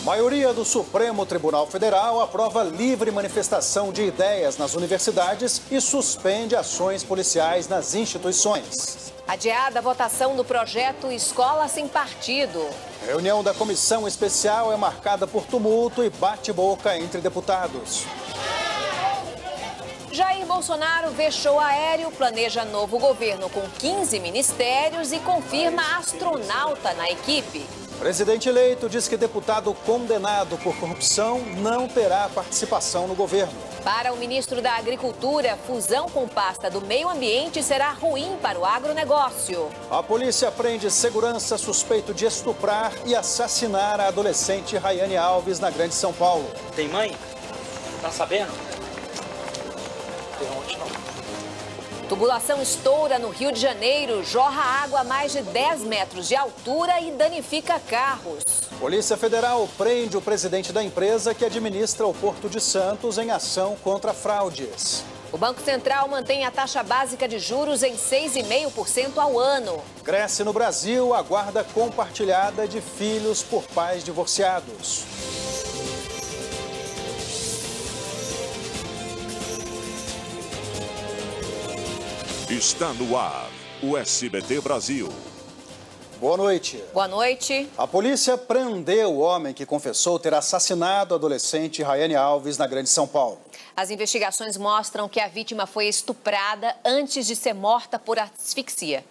Maioria do Supremo Tribunal Federal aprova livre manifestação de ideias nas universidades e suspende ações policiais nas instituições. Adiada a votação do projeto Escola Sem Partido. A reunião da comissão especial é marcada por tumulto e bate-boca entre deputados. Jair Bolsonaro vê show aéreo, planeja novo governo com 15 ministérios e confirma astronauta na equipe. Presidente eleito diz que deputado condenado por corrupção não terá participação no governo. Para o ministro da Agricultura, fusão com pasta do Meio Ambiente será ruim para o agronegócio. A polícia prende segurança suspeito de estuprar e assassinar a adolescente Rayane Alves na Grande São Paulo. Tem mãe? Tá sabendo? Tem onde não. Tubulação estoura no Rio de Janeiro, jorra água a mais de 10 metros de altura e danifica carros. Polícia Federal prende o presidente da empresa que administra o Porto de Santos em ação contra fraudes. O Banco Central mantém a taxa básica de juros em 6,5% ao ano. Cresce no Brasil a guarda compartilhada de filhos por pais divorciados. Está no ar, o SBT Brasil. Boa noite. Boa noite. A polícia prendeu o homem que confessou ter assassinado a adolescente Rayane Alves na Grande São Paulo. As investigações mostram que a vítima foi estuprada antes de ser morta por asfixia.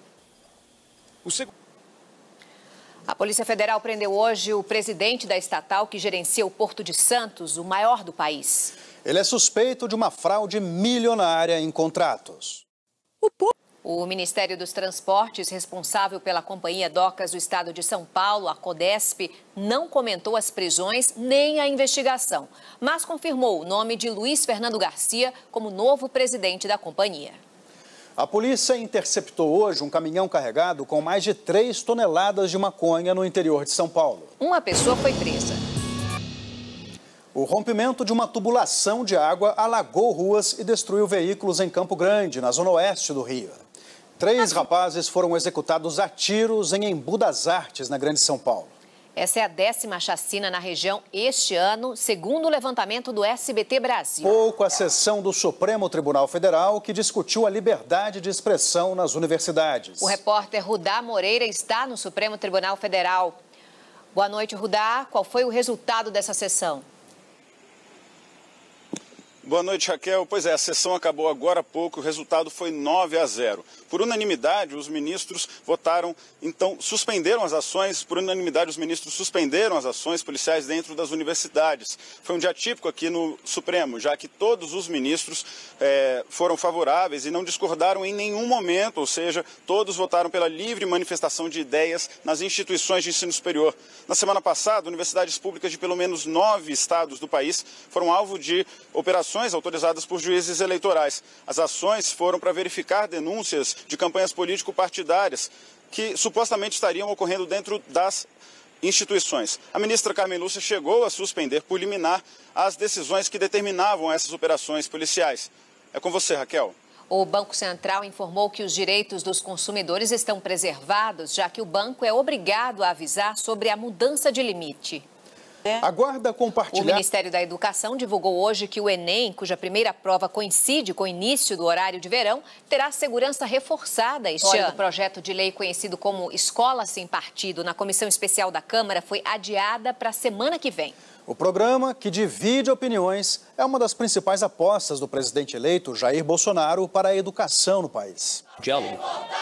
A Polícia Federal prendeu hoje o presidente da estatal que gerencia o Porto de Santos, o maior do país. Ele é suspeito de uma fraude milionária em contratos. O Ministério dos Transportes, responsável pela Companhia Docas do Estado de São Paulo, a Codesp, não comentou as prisões nem a investigação, mas confirmou o nome de Luiz Fernando Garcia como novo presidente da companhia. A polícia interceptou hoje um caminhão carregado com mais de 3 toneladas de maconha no interior de São Paulo. Uma pessoa foi presa. O rompimento de uma tubulação de água alagou ruas e destruiu veículos em Campo Grande, na zona oeste do Rio. 3 rapazes foram executados a tiros em Embu das Artes, na Grande São Paulo. Essa é a 10ª chacina na região este ano, segundo o levantamento do SBT Brasil. Pouco a sessão do Supremo Tribunal Federal que discutiu a liberdade de expressão nas universidades. O repórter Rudá Moreira está no Supremo Tribunal Federal. Boa noite, Rudá. Qual foi o resultado dessa sessão? Boa noite, Raquel. Pois é, a sessão acabou agora há pouco, o resultado foi 9-0. Por unanimidade, os ministros votaram, então, suspenderam as ações, por unanimidade os ministros suspenderam as ações policiais dentro das universidades. Foi um dia típico aqui no Supremo, já que todos os ministros foram favoráveis e não discordaram em nenhum momento, ou seja, todos votaram pela livre manifestação de ideias nas instituições de ensino superior. Na semana passada, universidades públicas de pelo menos 9 estados do país foram alvo de operações autorizadas por juízes eleitorais. As ações foram para verificar denúncias de campanhas político-partidárias que supostamente estariam ocorrendo dentro das instituições. A ministra Carmen Lúcia chegou a suspender por liminar as decisões que determinavam essas operações policiais. É com você, Raquel. O Banco Central informou que os direitos dos consumidores estão preservados, já que o banco é obrigado a avisar sobre a mudança de limite. A guarda compartilhada... O Ministério da Educação divulgou hoje que o Enem, cuja primeira prova coincide com o início do horário de verão, terá segurança reforçada este ano. O projeto de lei conhecido como Escola Sem Partido na Comissão Especial da Câmara foi adiada para a semana que vem. O programa, que divide opiniões, é uma das principais apostas do presidente eleito Jair Bolsonaro para a educação no país. Diálogo.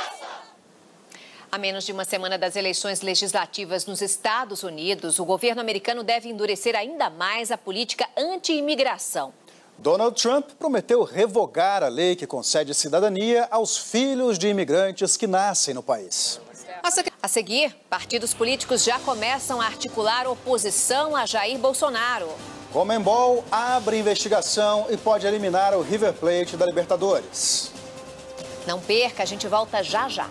A menos de uma semana das eleições legislativas nos Estados Unidos, o governo americano deve endurecer ainda mais a política anti-imigração. Donald Trump prometeu revogar a lei que concede cidadania aos filhos de imigrantes que nascem no país. A seguir, partidos políticos já começam a articular oposição a Jair Bolsonaro. Conmebol abre investigação e pode eliminar o River Plate da Libertadores. Não perca, a gente volta já já.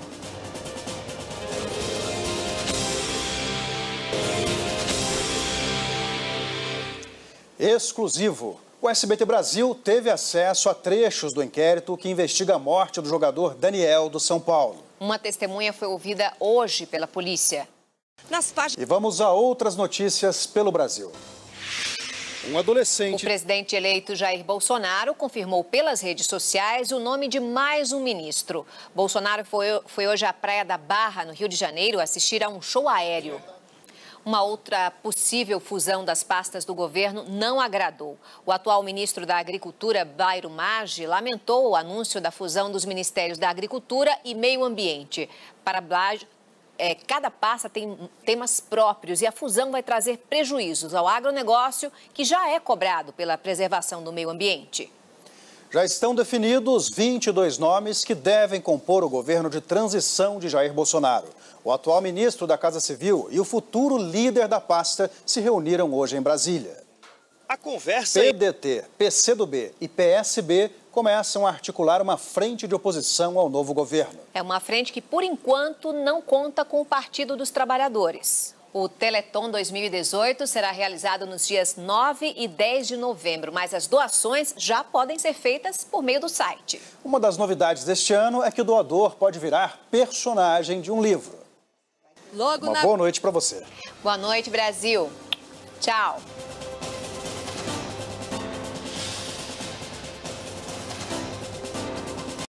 Exclusivo. O SBT Brasil teve acesso a trechos do inquérito que investiga a morte do jogador Daniel do São Paulo. Uma testemunha foi ouvida hoje pela polícia. nas faixas. E vamos a outras notícias pelo Brasil. Um adolescente... O presidente eleito Jair Bolsonaro confirmou pelas redes sociais o nome de mais um ministro. Bolsonaro foi hoje à Praia da Barra, no Rio de Janeiro, assistir a um show aéreo. Uma outra possível fusão das pastas do governo não agradou. O atual ministro da Agricultura, Bairo Maggi, lamentou o anúncio da fusão dos Ministérios da Agricultura e Meio Ambiente. Para Maggi, cada pasta tem temas próprios e a fusão vai trazer prejuízos ao agronegócio, que já é cobrado pela preservação do meio ambiente. Já estão definidos 22 nomes que devem compor o governo de transição de Jair Bolsonaro. O atual ministro da Casa Civil e o futuro líder da pasta se reuniram hoje em Brasília. A conversa... PDT, PCdoB e PSB começam a articular uma frente de oposição ao novo governo. É uma frente que, por enquanto, não conta com o Partido dos Trabalhadores. O Teleton 2018 será realizado nos dias 9 e 10 de novembro, mas as doações já podem ser feitas por meio do site. Uma das novidades deste ano é que o doador pode virar personagem de um livro. Uma boa noite para você. Boa noite, Brasil. Tchau.